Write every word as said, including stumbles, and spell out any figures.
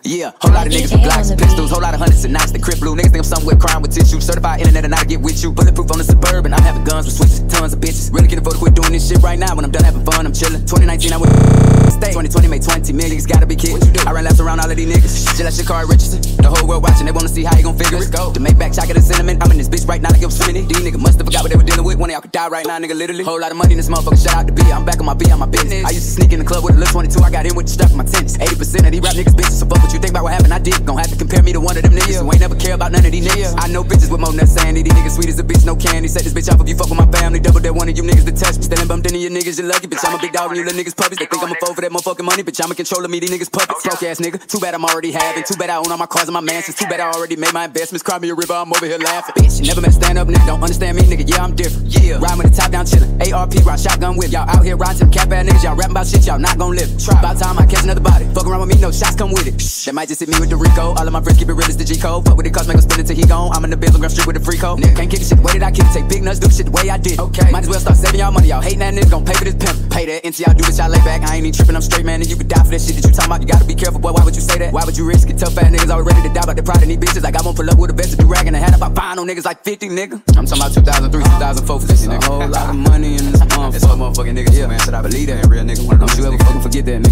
Yeah, whole lot of niggas with Glocks and pistols, whole lot of hundreds and knots. The crib blue niggas think I'm somewhere crying with tissue. Certified internet and I get with you. Bulletproof on the Suburban, I'm having guns with switches, tons of bitches. Really can afford to quit doing this shit right now. When I'm done having fun, I'm chillin'. twenty nineteen, I went stay. twenty twenty made twenty million. Gotta be kidding. What you do? I ran laps around all of these niggas. Shit like Shakari Richardson. The whole world watching, they wanna see how you gon' figure it. Let's go. To make back chocolate and cinnamon. I'm in this bitch right now like it was swimming. These niggas must have forgot what they were dealing with. One of y'all could die right now, nigga. Literally. Whole lot of money in this motherfucker. Shout out to B. I'm back on my B, on my business. I used to sneak in the club with a little twenty-two. I got in with the stuff in my tennis. eighty percent of these rap niggas bitches. So fuck what you think about what happened. I did. Gon' have to compare me to one of them niggas who ain't never care about none of these niggas. I know bitches with more nuts sandy. These niggas sweet as a bitch, no candy. Set this bitch off if you fuck with my family. Double that one of you niggas that touch me. Standing bumped into your niggas, you lucky. Bitch, I'm a big dog and you little niggas puppies. They think I'm a foe for that motherfucking money. Bitch, I'm a controller, me, these niggas puppets. Broke ass nigga. Too bad I'm already having. Too bad I own all my cars and my mansions. Too bad I already made my investments. Cry me a river, I'm over here laughing. Bitch, you never met a stand up nigga. Don't understand me, nigga. Yeah, I'm different. Yeah, riding with the top down chillin'. A R P round shotgun whip. Y'all out here riding to them cap ass niggas. Y'all rapping about shit, y'all not gon' live. Try. About time I catch another body. Fuck around with me, no shots come with it. That might just hit me with the Rico. All of my friends keep it real as the G code. Fuck with it, cause make them spin it till he gone. I'm in the Bill Street with the free code. Nigga can't kick the shit the way that I kick it. Take big nuts, do the shit the way I did. Okay. Might as well start saving y'all money. Y'all hating that nigga, gon' pay for this pimp. Pay that into y'all do this, y'all lay back. I ain't even tripping, I'm straight, man. And you could die for that shit that you talking about. You gotta be careful, boy. Why would you say that? Why would you risk it? Tough ass niggas always ready to die about the pride in these bitches. Like I won't pull up with a vest if you ragging a hat up. I find on niggas like fifty, nigga. I'm talking about two thousand three, two thousand four for this nigga. A whole lot of money in this motherfucker. This motherfucking nigga, yeah, man. Should I believe that? Real nigga, one of them. Don't you ever fucking forget that, nigga.